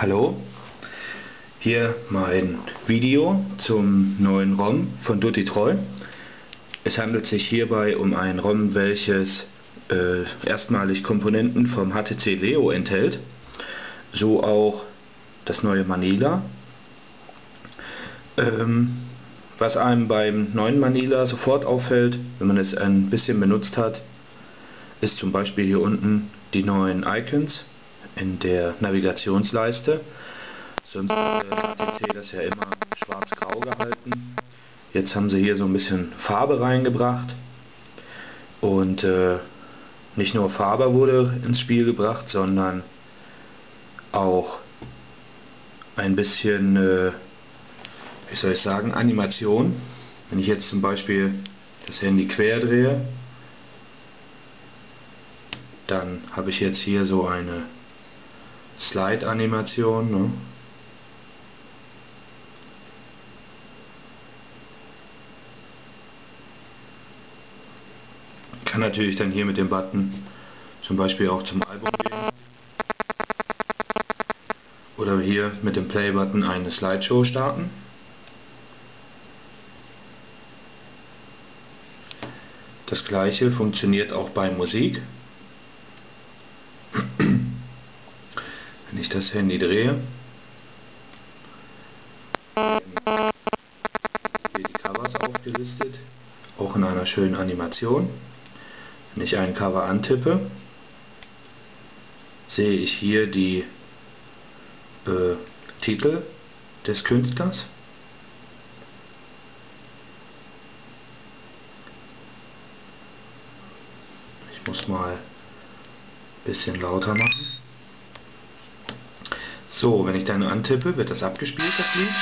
Hallo, hier mein Video zum neuen ROM von Dutitrol. Es handelt sich hierbei um ein ROM, welches erstmalig Komponenten vom HTC Leo enthält, so auch das neue Manila. Was einem beim neuen Manila sofort auffällt, wenn man es ein bisschen benutzt hat, ist zum Beispiel hier unten die neuen Icons in der Navigationsleiste. Sonst hat HTC das ja immer schwarz-grau gehalten. Jetzt haben sie hier so ein bisschen Farbe reingebracht. Und nicht nur Farbe wurde ins Spiel gebracht, sondern auch ein bisschen, wie soll ich sagen, Animation. Wenn ich jetzt zum Beispiel das Handy quer drehe, dann habe ich jetzt hier so eine Slide-Animation, ne? Ich kann natürlich dann hier mit dem Button zum Beispiel auch zum Album gehen. Oder hier mit dem Play-Button eine Slideshow starten. Das gleiche funktioniert auch bei Musik. Wenn ich das Handy drehe, hier die Covers aufgelistet, auch in einer schönen Animation. Wenn ich einen Cover antippe, sehe ich hier die Titel des Künstlers. Ich muss mal ein bisschen lauter machen. So, wenn ich dann antippe, wird das abgespielt, das Lied.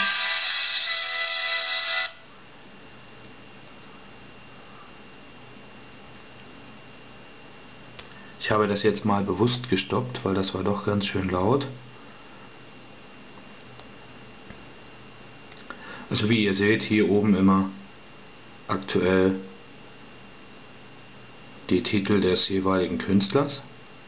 Ich habe das jetzt mal bewusst gestoppt, weil das war doch ganz schön laut. Also wie ihr seht, hier oben immer aktuell die Titel des jeweiligen Künstlers.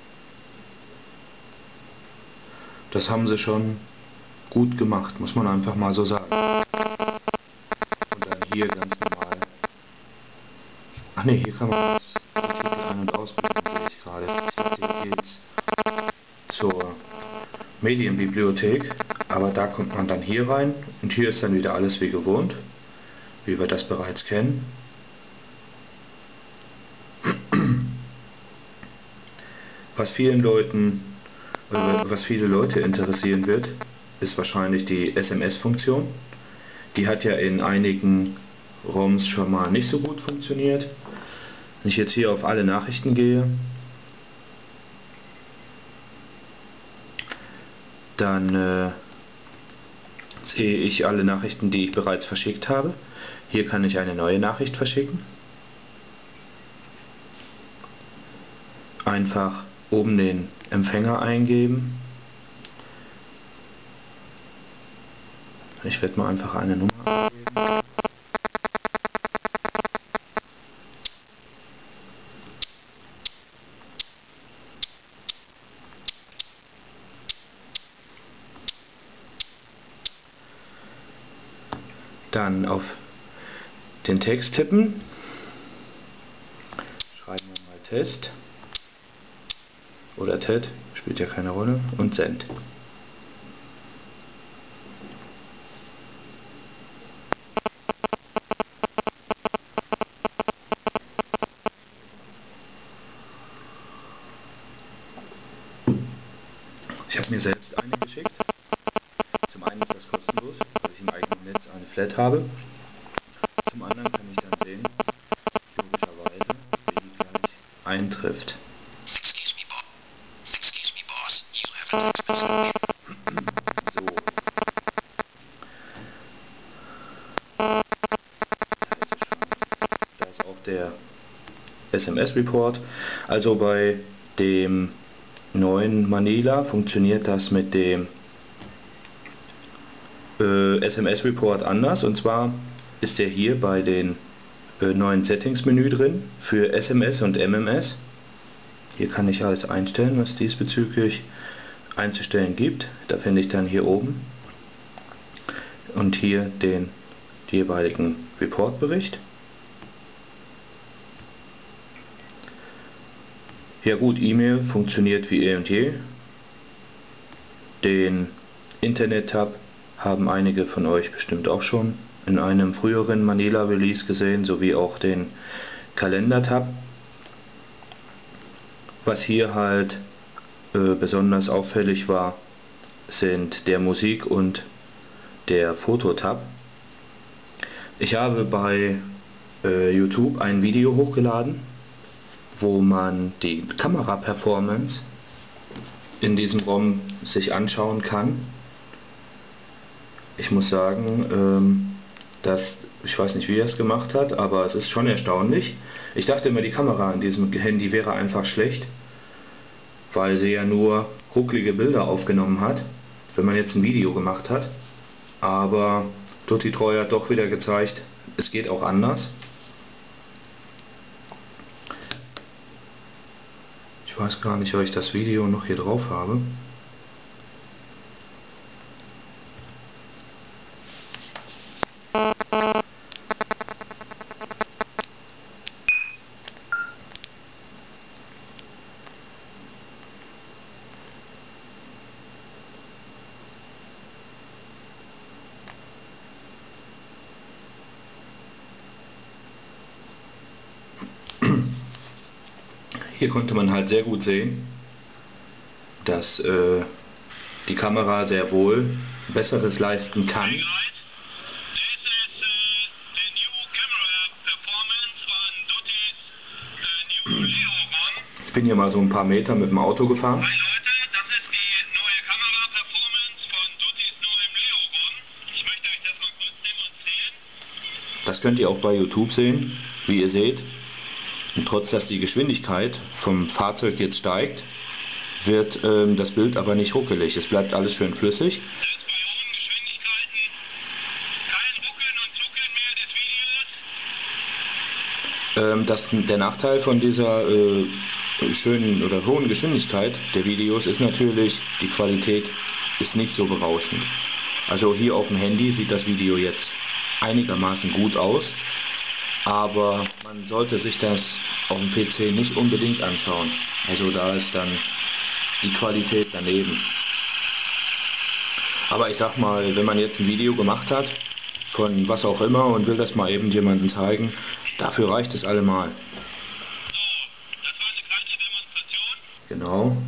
Das haben sie schon gut gemacht, muss man einfach mal so sagen. Und dann hier ganz normal. Ach ne, hier kann man das Titel ein- und ausblenden, sehe ich gerade. Ich dachte, hier geht's zur Medienbibliothek, aber da kommt man dann hier rein und hier ist dann wieder alles wie gewohnt, wie wir das bereits kennen. Was viele Leute interessieren wird, ist wahrscheinlich die SMS-Funktion. Die hat ja in einigen ROMs schon mal nicht so gut funktioniert. Wenn ich jetzt hier auf alle Nachrichten gehe, dann sehe ich alle Nachrichten, die ich bereits verschickt habe. Hier kann ich eine neue Nachricht verschicken. Einfach oben den Empfänger eingeben. Ich werde mal einfach eine Nummer eingeben. Dann auf den Text tippen. Schreiben wir mal Test. Oder TED, spielt ja keine Rolle. Und Send. Ich habe mir selbst eine geschickt. Zum einen ist das kostenlos, weil ich im eigenen Netz eine Flat habe. Zum anderen kann ich dann sehen, logischerweise, wie die gleich eintrifft. So. Da ist auch der SMS-Report. Also bei dem neuen Manila funktioniert das mit dem SMS-Report anders. Und zwar ist der hier bei den neuen Settings-Menü drin für SMS und MMS. Hier kann ich alles einstellen, was diesbezüglich einzustellen gibt. Da finde ich dann hier oben und hier den jeweiligen Reportbericht. Ja gut, E-Mail funktioniert wie eh und je. Den Internet-Tab haben einige von euch bestimmt auch schon in einem früheren Manila Release gesehen, sowie auch den Kalender-Tab. Was hier halt besonders auffällig war, sind der Musik- und der Foto-Tab. Ich habe bei YouTube ein Video hochgeladen, wo man die Kamera-Performance in diesem ROM sich anschauen kann. Ich muss sagen, ich weiß nicht, wie er es gemacht hat, aber es ist schon erstaunlich. Ich dachte immer, die Kamera in diesem Handy wäre einfach schlecht, weil sie ja nur rucklige Bilder aufgenommen hat, wenn man jetzt ein Video gemacht hat. Aber Tutti Treu hat doch wieder gezeigt, es geht auch anders. Ich weiß gar nicht, ob ich das Video noch hier drauf habe. Hier konnte man halt sehr gut sehen, dass die Kamera sehr wohl Besseres leisten kann. Ich bin hier mal so ein paar Meter mit dem Auto gefahren. Das könnt ihr auch bei YouTube sehen, wie ihr seht. Und trotz dass die Geschwindigkeit vom Fahrzeug jetzt steigt, wird das Bild aber nicht ruckelig. Es bleibt alles schön flüssig. Der Nachteil von dieser schönen oder hohen Geschwindigkeit der Videos ist natürlich, die Qualität ist nicht so berauschend. Also hier auf dem Handy sieht das Video jetzt einigermaßen gut aus, aber man sollte sich das auf dem PC nicht unbedingt anschauen. Also da ist dann die Qualität daneben. Aber ich sag mal, wenn man jetzt ein Video gemacht hat, von was auch immer, und will das mal eben jemandem zeigen, dafür reicht es allemal. Genau.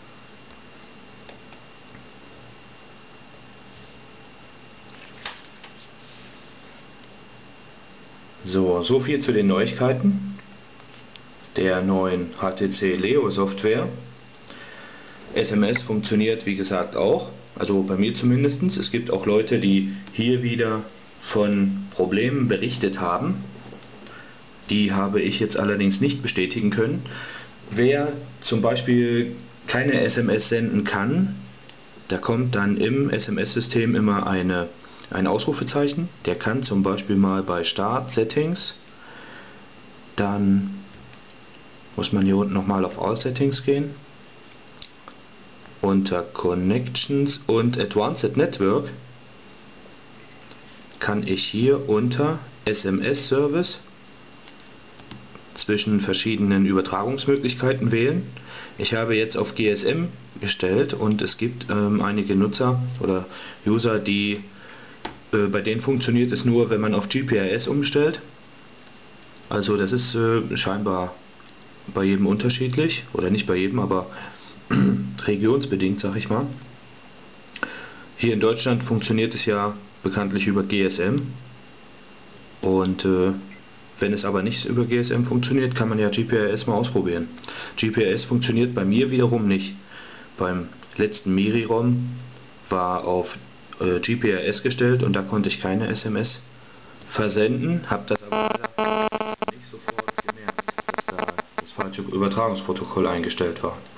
So viel zu den Neuigkeiten der neuen HTC Leo Software. SMS funktioniert wie gesagt auch, also bei mir zumindest. Es gibt auch Leute, die hier wieder von Problemen berichtet haben. Die habe ich jetzt allerdings nicht bestätigen können. Wer zum Beispiel keine SMS senden kann, da kommt dann im SMS-System immer ein Ausrufezeichen. Der kann zum Beispiel mal bei Start, Settings, dann muss man hier unten nochmal auf All Settings gehen. Unter Connections und Advanced Network kann ich hier unter SMS Service zwischen verschiedenen Übertragungsmöglichkeiten wählen. Ich habe jetzt auf GSM gestellt und es gibt einige Nutzer oder User, die bei denen funktioniert es nur, wenn man auf GPRS umstellt. Also das ist scheinbar bei jedem unterschiedlich, oder nicht bei jedem, aber regionsbedingt, sag ich mal. Hier in Deutschland funktioniert es ja bekanntlich über GSM, und wenn es aber nicht über GSM funktioniert, kann man ja GPRS mal ausprobieren. GPRS funktioniert bei mir wiederum nicht. Beim letzten Miri-ROM war auf GPRS gestellt und da konnte ich keine SMS versenden, habe das aber nicht sofort gemerkt, dass da das falsche Übertragungsprotokoll eingestellt war.